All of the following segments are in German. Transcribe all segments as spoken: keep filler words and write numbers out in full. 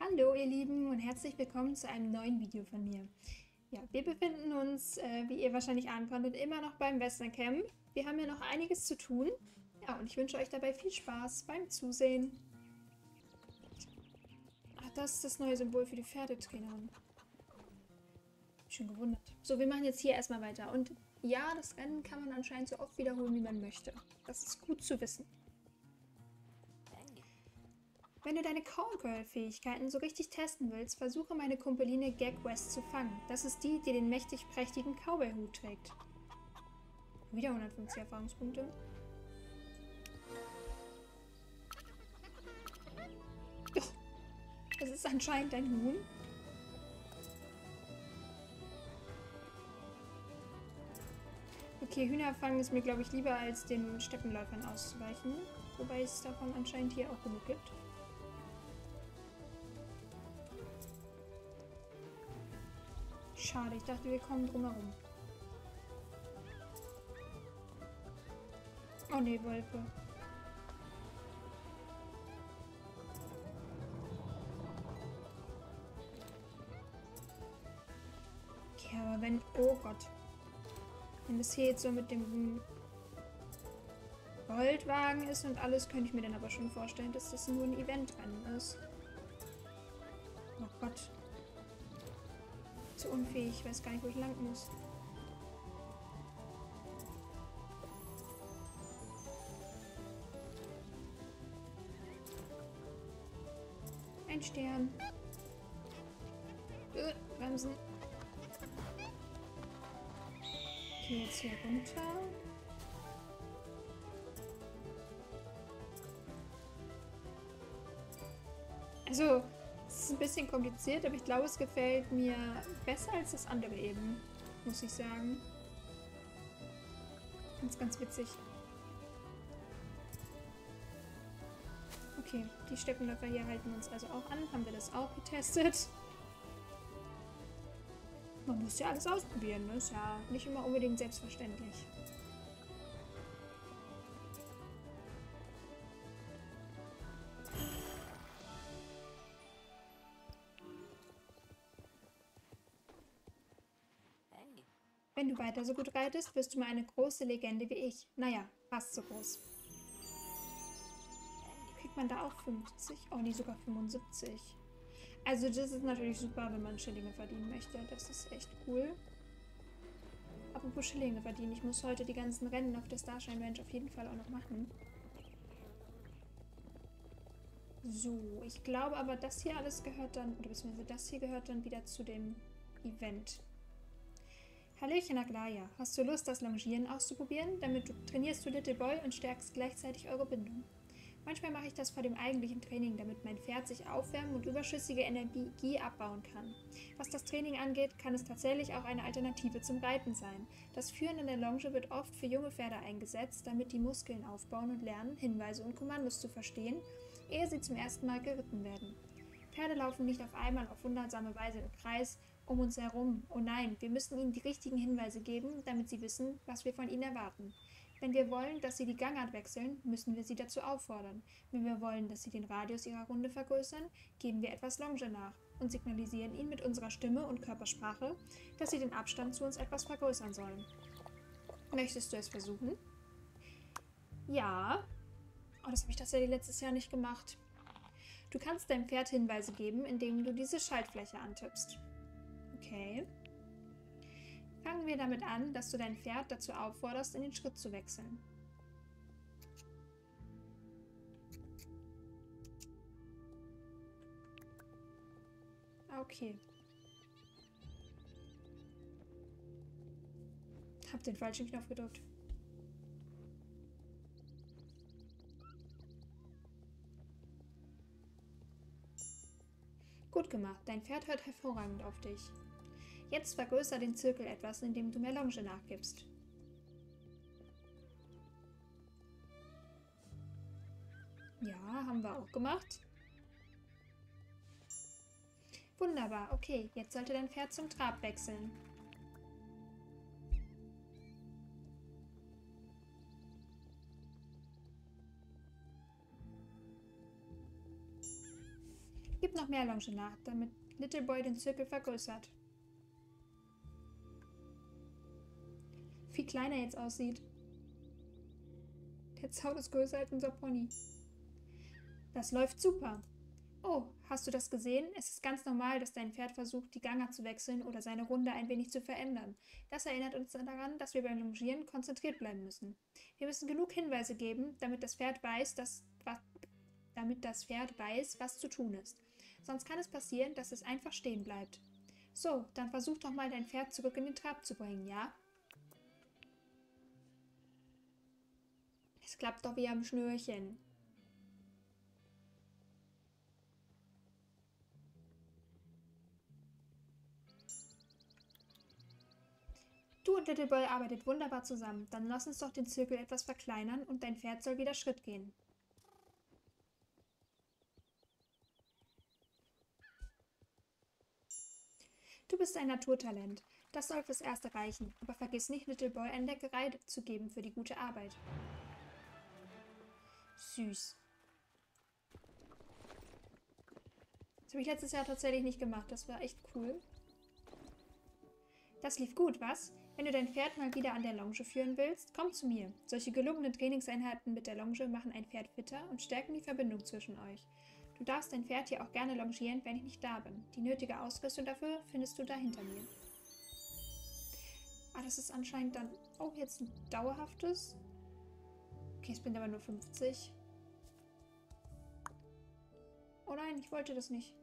Hallo ihr Lieben und herzlich willkommen zu einem neuen Video von mir. Ja, wir befinden uns, äh, wie ihr wahrscheinlich ahnen konntet, immer noch beim Western Camp. Wir haben ja noch einiges zu tun. Ja, und ich wünsche euch dabei viel Spaß beim Zusehen. Ach, das ist das neue Symbol für die Pferdetrainerin. Schon gewundert. So, wir machen jetzt hier erstmal weiter. Und ja, das Rennen kann man anscheinend so oft wiederholen, wie man möchte. Das ist gut zu wissen. Wenn du deine Callgirl-Fähigkeiten so richtig testen willst, versuche meine Kumpeline Gag West zu fangen. Das ist die, die den mächtig prächtigen Cowboy-Hut trägt. Wieder hundertfünfzig Erfahrungspunkte. Oh, das ist anscheinend ein Huhn. Okay, Hühner fangen ist mir, glaube ich, lieber als den Steppenläufern auszuweichen. Wobei es davon anscheinend hier auch genug gibt. Schade, ich dachte, wir kommen drumherum. Oh ne, Wölfe. Okay, aber wenn... Oh Gott. Wenn das hier jetzt so mit dem Goldwagen ist und alles, könnte ich mir dann aber schon vorstellen, dass das nur ein Eventrennen ist. Oh Gott. Zu unfähig, ich weiß gar nicht, wo ich lang muss. Ein Stern. Äh, bremsen. Okay, jetzt hier runter. Also, es ist ein bisschen kompliziert, aber ich glaube, es gefällt mir besser als das andere eben, muss ich sagen. Ganz, ganz witzig. Okay, die Steppenläufer hier halten uns also auch an. Haben wir das auch getestet? Man muss ja alles ausprobieren, ne? Ist ja nicht immer unbedingt selbstverständlich. Wenn du weiter so gut reitest, wirst du mal eine große Legende wie ich. Naja, fast so groß. Kriegt man da auch fünfzig? Oh, nee, sogar fünfundsiebzig. Also das ist natürlich super, wenn man Schillinge verdienen möchte. Das ist echt cool. Apropos Schillinge verdienen, ich muss heute die ganzen Rennen auf der Starshine Ranch auf jeden Fall auch noch machen. So, ich glaube aber, das hier alles gehört dann, oder beziehungsweise das hier gehört dann wieder zu dem Event. Hallöchen Aglaya, hast du Lust, das Longieren auszuprobieren? Damit du, trainierst du Little Boy und stärkst gleichzeitig eure Bindung. Manchmal mache ich das vor dem eigentlichen Training, damit mein Pferd sich aufwärmen und überschüssige Energie abbauen kann. Was das Training angeht, kann es tatsächlich auch eine Alternative zum Reiten sein. Das Führen in der Longe wird oft für junge Pferde eingesetzt, damit die Muskeln aufbauen und lernen, Hinweise und Kommandos zu verstehen, ehe sie zum ersten Mal geritten werden. Pferde laufen nicht auf einmal auf wundersame Weise im Kreis um uns herum. Oh nein, wir müssen ihnen die richtigen Hinweise geben, damit sie wissen, was wir von ihnen erwarten. Wenn wir wollen, dass sie die Gangart wechseln, müssen wir sie dazu auffordern. Wenn wir wollen, dass sie den Radius ihrer Runde vergrößern, geben wir etwas Longe nach und signalisieren ihnen mit unserer Stimme und Körpersprache, dass sie den Abstand zu uns etwas vergrößern sollen. Möchtest du es versuchen? Ja. Oh, das habe ich tatsächlich letztes Jahr nicht gemacht. Du kannst deinem Pferd Hinweise geben, indem du diese Schaltfläche antippst. Okay. Fangen wir damit an, dass du dein Pferd dazu aufforderst, in den Schritt zu wechseln. Okay. Hab den falschen Knopf gedrückt. Gut gemacht, dein Pferd hört hervorragend auf dich. Jetzt vergrößere den Zirkel etwas, indem du mehr Longe nachgibst. Ja, haben wir auch gemacht. Wunderbar, okay, jetzt sollte dein Pferd zum Trab wechseln. Gib noch mehr Longe nach, damit Little Boy den Zirkel vergrößert. Viel kleiner jetzt aussieht. Der Zaun ist größer als unser Pony. Das läuft super. Oh, hast du das gesehen? Es ist ganz normal, dass dein Pferd versucht, die Gangart zu wechseln oder seine Runde ein wenig zu verändern. Das erinnert uns daran, dass wir beim Longieren konzentriert bleiben müssen. Wir müssen genug Hinweise geben, damit das Pferd weiß, dass, was, damit das Pferd weiß, was zu tun ist. Sonst kann es passieren, dass es einfach stehen bleibt. So, dann versuch doch mal dein Pferd zurück in den Trab zu bringen, ja? Es klappt doch wie am Schnürchen. Du und Little Boy arbeitet wunderbar zusammen. Dann lass uns doch den Zirkel etwas verkleinern und dein Pferd soll wieder Schritt gehen. Du bist ein Naturtalent. Das soll fürs Erste reichen. Aber vergiss nicht, Little Boy eine Leckerei zu geben für die gute Arbeit. Süß. Das habe ich letztes Jahr tatsächlich nicht gemacht. Das war echt cool. Das lief gut, was? Wenn du dein Pferd mal wieder an der Longe führen willst, komm zu mir. Solche gelungenen Trainingseinheiten mit der Longe machen ein Pferd fitter und stärken die Verbindung zwischen euch. Du darfst dein Pferd hier auch gerne longieren, wenn ich nicht da bin. Die nötige Ausrüstung dafür findest du da hinter mir. Ah, das ist anscheinend dann auch jetzt ein dauerhaftes. Okay, es bin aber nur fünfzig. Oh nein, ich wollte das nicht.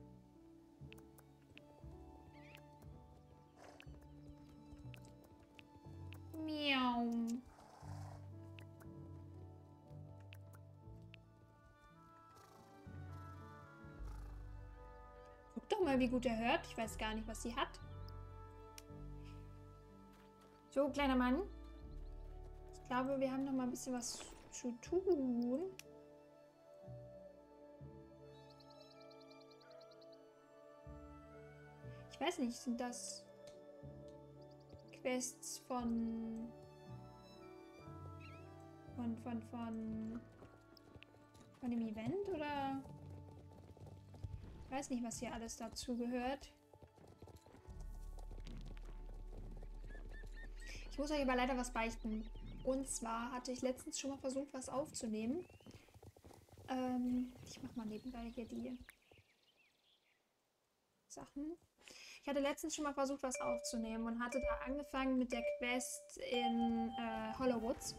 Miau. Guck doch mal, wie gut er hört. Ich weiß gar nicht, was sie hat. So, kleiner Mann. Ich glaube, wir haben noch mal ein bisschen was zu tun. Ich weiß nicht, sind das Quests von von von von von dem Event oder ich weiß nicht, was hier alles dazu gehört. Ich muss euch aber leider was beichten. Und zwar hatte ich letztens schon mal versucht, was aufzunehmen. Ähm, ich mach mal nebenbei hier die Sachen. Ich hatte letztens schon mal versucht, was aufzunehmen und hatte da angefangen mit der Quest in äh, Hollowwoods.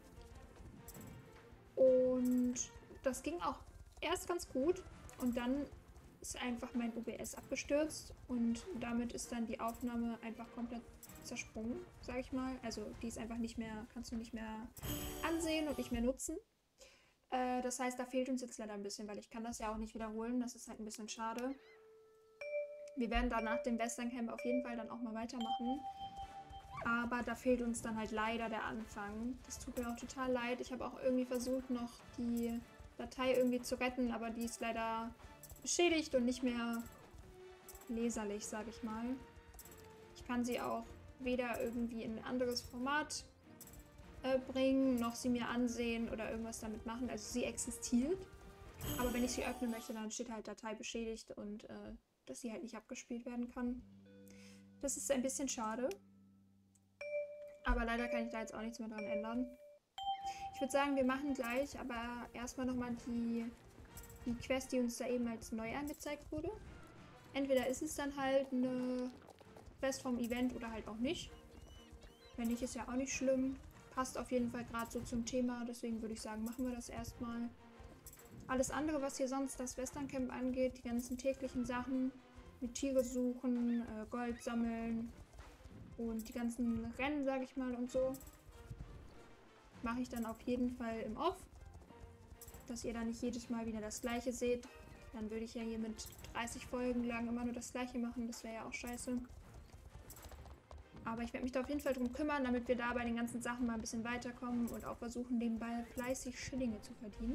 Und das ging auch erst ganz gut und dann ist einfach mein O B S abgestürzt und damit ist dann die Aufnahme einfach komplett zersprungen, sage ich mal. Also die ist einfach nicht mehr, kannst du nicht mehr ansehen und nicht mehr nutzen. Äh, das heißt, da fehlt uns jetzt leider ein bisschen, weil ich kann das ja auch nicht wiederholen. Das ist halt ein bisschen schade. Wir werden da nach dem Western Camp auf jeden Fall dann auch mal weitermachen. Aber da fehlt uns dann halt leider der Anfang. Das tut mir auch total leid. Ich habe auch irgendwie versucht, noch die Datei irgendwie zu retten, aber die ist leider beschädigt und nicht mehr leserlich, sage ich mal. Ich kann sie auch weder irgendwie in ein anderes Format äh, bringen, noch sie mir ansehen oder irgendwas damit machen. Also sie existiert. Aber wenn ich sie öffnen möchte, dann steht halt Datei beschädigt und äh, dass sie halt nicht abgespielt werden kann. Das ist ein bisschen schade. Aber leider kann ich da jetzt auch nichts mehr dran ändern. Ich würde sagen, wir machen gleich aber erstmal nochmal die, die Quest, die uns da eben als neu angezeigt wurde. Entweder ist es dann halt eine Quest vom Event oder halt auch nicht. Wenn nicht, ist ja auch nicht schlimm. Passt auf jeden Fall gerade so zum Thema. Deswegen würde ich sagen, machen wir das erstmal. Alles andere, was hier sonst das Western Camp angeht, die ganzen täglichen Sachen mit Tiere suchen, äh, Gold sammeln und die ganzen Rennen, sage ich mal, und so, mache ich dann auf jeden Fall im Off, dass ihr dann nicht jedes Mal wieder das Gleiche seht. Dann würde ich ja hier mit dreißig Folgen lang immer nur das Gleiche machen, das wäre ja auch scheiße. Aber ich werde mich da auf jeden Fall drum kümmern, damit wir da bei den ganzen Sachen mal ein bisschen weiterkommen und auch versuchen, nebenbei fleißig Schillinge zu verdienen.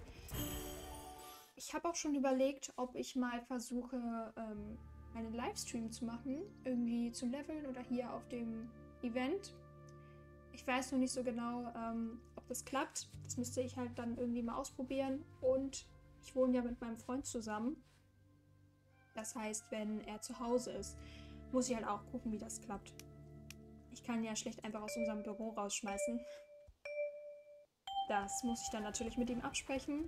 Ich habe auch schon überlegt, ob ich mal versuche, ähm, einen Livestream zu machen, irgendwie zum Leveln oder hier auf dem Event. Ich weiß noch nicht so genau, ähm, ob das klappt. Das müsste ich halt dann irgendwie mal ausprobieren. Und ich wohne ja mit meinem Freund zusammen. Das heißt, wenn er zu Hause ist, muss ich halt auch gucken, wie das klappt. Ich kann ihn ja schlecht einfach aus unserem Büro rausschmeißen. Das muss ich dann natürlich mit ihm absprechen.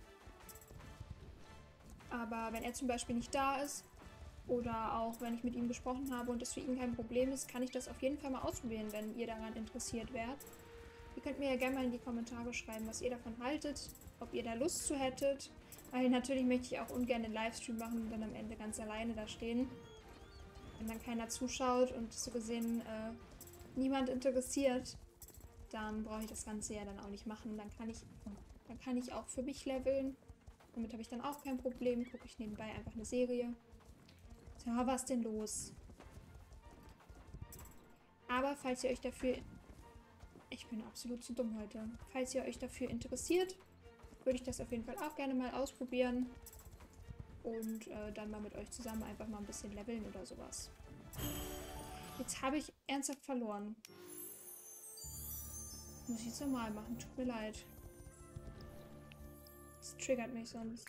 Aber wenn er zum Beispiel nicht da ist oder auch wenn ich mit ihm gesprochen habe und es für ihn kein Problem ist, kann ich das auf jeden Fall mal ausprobieren, wenn ihr daran interessiert wärt. Ihr könnt mir ja gerne mal in die Kommentare schreiben, was ihr davon haltet, ob ihr da Lust zu hättet. Weil natürlich möchte ich auch ungern einen Livestream machen und dann am Ende ganz alleine da stehen. Wenn dann keiner zuschaut und so gesehen äh, niemand interessiert, dann brauche ich das Ganze ja dann auch nicht machen. Dann kann ich, dann kann ich auch für mich leveln. Damit habe ich dann auch kein Problem. Gucke ich nebenbei einfach eine Serie. Ja, was denn los? Aber falls ihr euch dafür... Ich bin absolut zu dumm heute. Falls ihr euch dafür interessiert, würde ich das auf jeden Fall auch gerne mal ausprobieren. Und äh, dann mal mit euch zusammen einfach mal ein bisschen leveln oder sowas. Jetzt habe ich ernsthaft verloren. Muss ich jetzt normal machen. Tut mir leid. Das triggert mich sonst.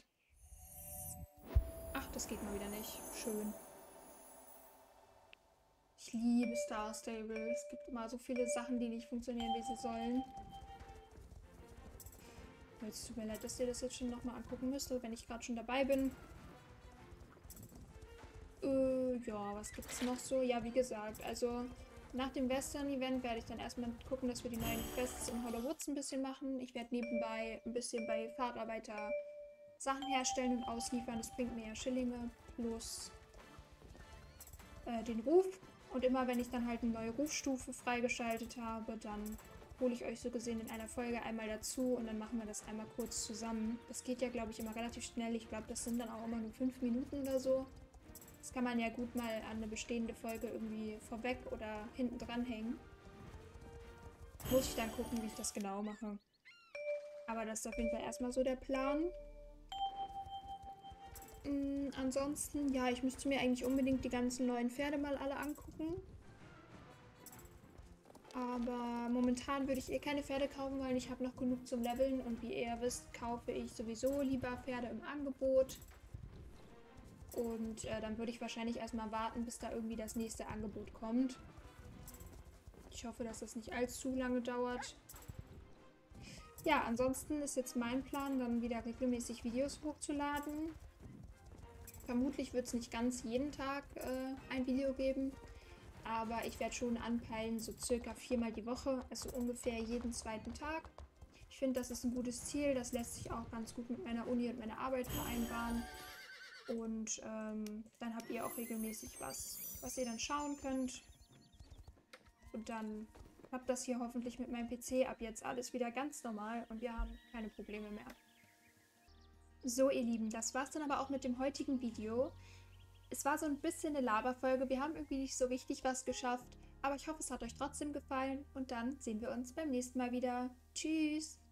Ach, das geht mal wieder nicht. Schön. Ich liebe Star Stable. Es gibt immer so viele Sachen, die nicht funktionieren, wie sie sollen. Es tut mir leid, dass ihr das jetzt schon nochmal angucken müsst, wenn ich gerade schon dabei bin. Äh, ja, was gibt es noch so? Ja, wie gesagt, also nach dem Western-Event werde ich dann erstmal gucken, dass wir die neuen Quests in Hollow Woods ein bisschen machen. Ich werde nebenbei ein bisschen bei Fahrarbeiter Sachen herstellen und ausliefern. Das bringt mir ja Schillinge plus äh, den Ruf. Und immer wenn ich dann halt eine neue Rufstufe freigeschaltet habe, dann hole ich euch so gesehen in einer Folge einmal dazu und dann machen wir das einmal kurz zusammen. Das geht ja, glaube ich, immer relativ schnell. Ich glaube, das sind dann auch immer nur fünf Minuten oder so. Das kann man ja gut mal an eine bestehende Folge irgendwie vorweg oder hinten dran hängen. Muss ich dann gucken, wie ich das genau mache. Aber das ist auf jeden Fall erstmal so der Plan. Mhm, ansonsten, ja, ich müsste mir eigentlich unbedingt die ganzen neuen Pferde mal alle angucken. Aber momentan würde ich eh keine Pferde kaufen, weil ich habe noch genug zum Leveln. Und wie ihr wisst, kaufe ich sowieso lieber Pferde im Angebot. Und äh, dann würde ich wahrscheinlich erstmal warten, bis da irgendwie das nächste Angebot kommt. Ich hoffe, dass das nicht allzu lange dauert. Ja, ansonsten ist jetzt mein Plan, dann wieder regelmäßig Videos hochzuladen. Vermutlich wird es nicht ganz jeden Tag äh, ein Video geben. Aber ich werde schon anpeilen, so circa viermal die Woche, also ungefähr jeden zweiten Tag. Ich finde, das ist ein gutes Ziel. Das lässt sich auch ganz gut mit meiner Uni und meiner Arbeit vereinbaren. Und ähm, dann habt ihr auch regelmäßig was, was ihr dann schauen könnt. Und dann habt das hier hoffentlich mit meinem P C ab jetzt alles wieder ganz normal und wir haben keine Probleme mehr. So, ihr Lieben, das war's dann aber auch mit dem heutigen Video. Es war so ein bisschen eine Laberfolge, wir haben irgendwie nicht so richtig was geschafft, aber ich hoffe, es hat euch trotzdem gefallen und dann sehen wir uns beim nächsten Mal wieder. Tschüss!